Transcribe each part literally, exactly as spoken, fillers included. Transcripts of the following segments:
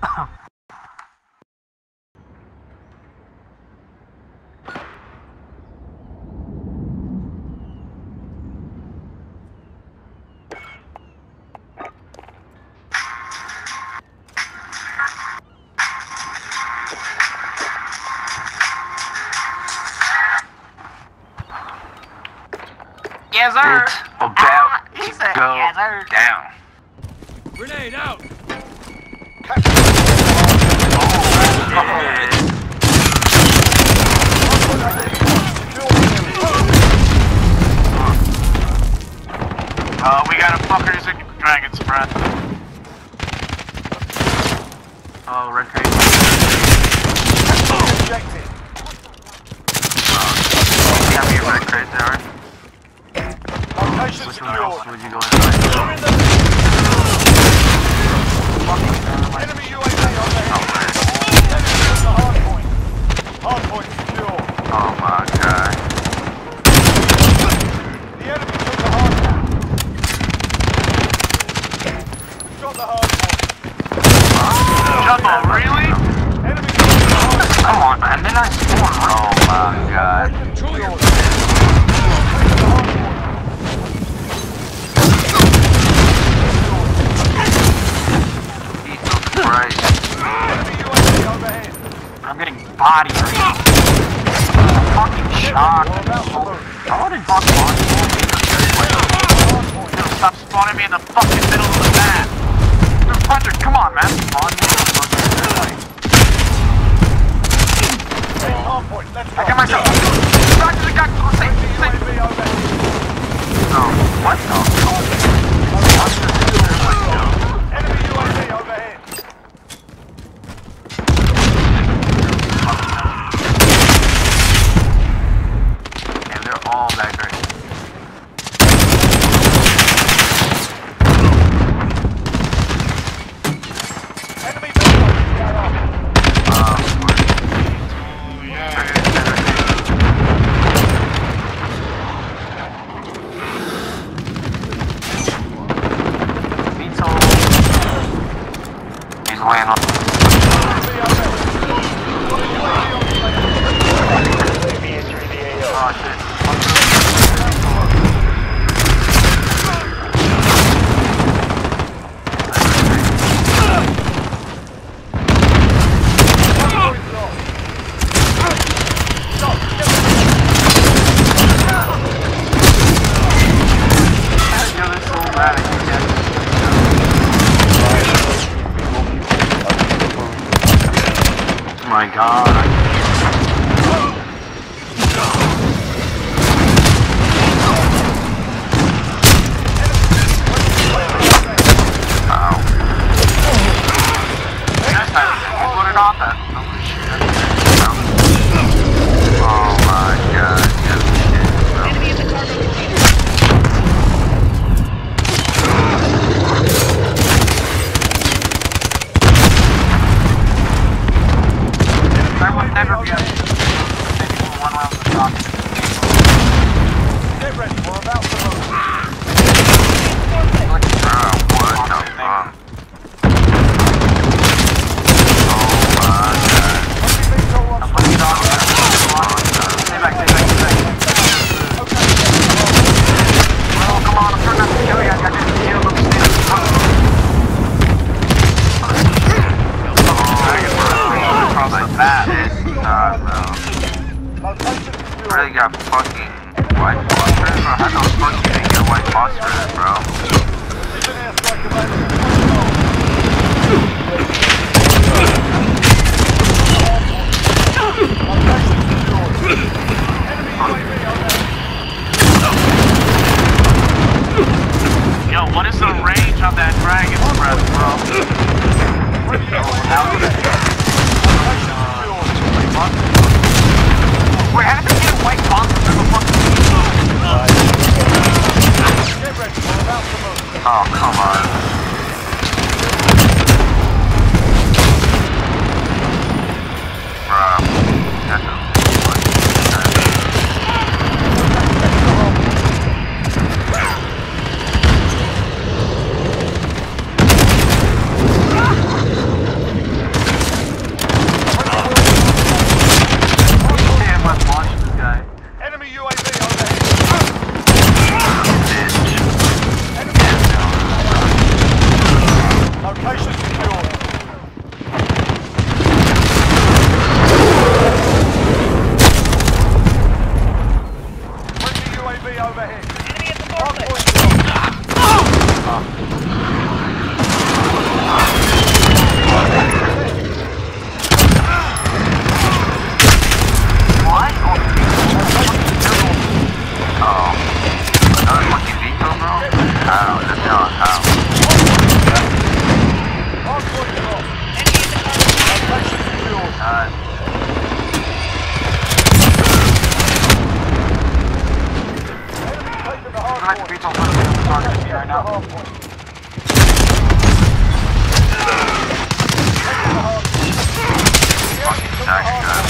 Yes, sir. It's about ah, he to said, go yes, sir. down. Grenade out! Uh, we got a fuckers in Dragon's Breath. Oh, red crate. Objective. Uh, we have your red crate there. Location Which one else secured. would you go inside? Enemy U A V on the head. Enemy on the hard point. Hard point secure. Oh my god. The enemy took the hard point. Got the hard point. Jumbo, really? Enemy took the hard point. Come on, man. Then I spawned. Oh my god. Control your... Right. Enemy U A V overhead. I'm getting body right. Fucking shot. I wanted fucking on. Stop spawning me in the fucking middle of the map. two hundred, come on, man. Spawn me in the fucking Hard point. Let's go. I got myself. Back to the guy. Say, say. U A V overhead. Oh, what the? Enemy U A V overhead. And they're all back right. Enemy vehicle. He's laying on. Oh shit. My god. Get ready. We're about to move. Really got fucking white phosphorus, bro. How the fuck you didn't get white phosphorus, bro? Yo, what is the range on that Dragon's Breath, bro? Wait, how did they get white phosphorus in the fucking team? Oh, come on. now. hard point. Fucking taxi guys.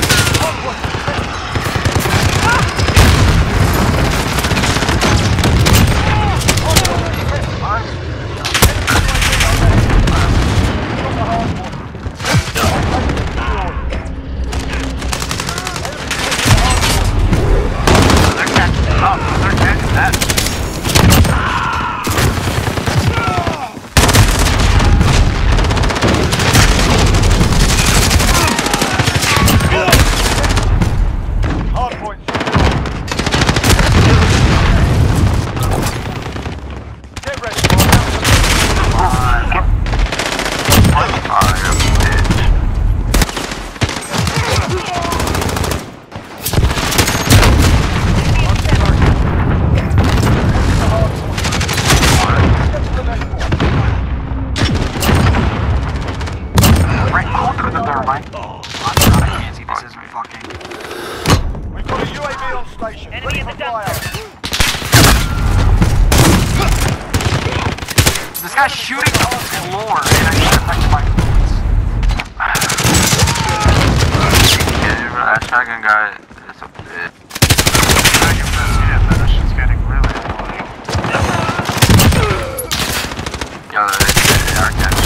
Enemy in the dump. This guy's shooting on the floor and I can't affect my bullets. Yeah, that shotgun guy is a bitch. Yeah, that shit's getting really annoying. Yo, they are catching.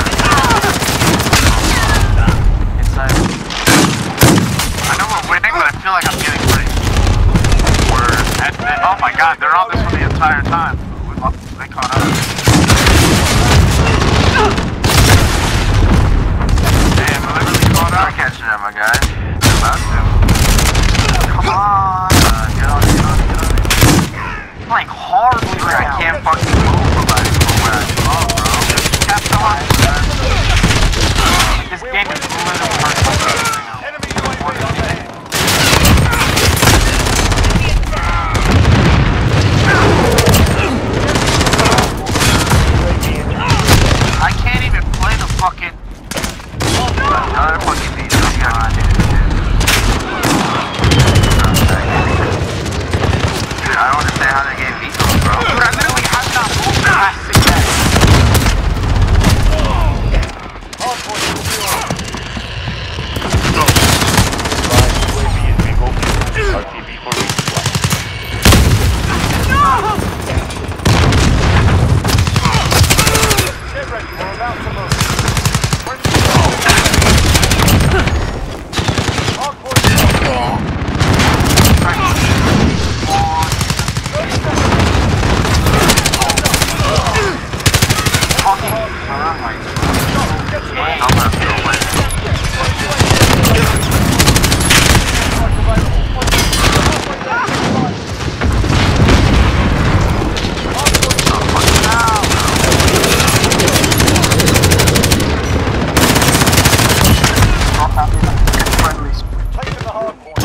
Inside. I know we're winning, but I feel like I'm getting pretty. Oh my god, they're on this for the entire time. They caught up. Damn, are they really caught up? I'm catching up, my guy. They're about to. Come on. Uh, get on, get on, get on. I'm playing horribly right now. I can't fucking move nobody from where I go, bro. Capitalize. This game is literally hurting. Enemy U A V on there. I can't even play the fucking. Another fucking piece of god. Dude, I don't understand how they gave vetoes, bro. Dude, I literally have not moved the last six seconds. Hardpoint secure. U A V is being opened. R T B for resupply. Get ready, we're about to move. Hardpoint secure. Taking the hard point.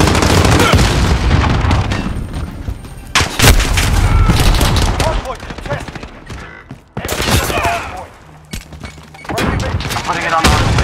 Hard point contested. Enemy at the hard point. I'm putting it on the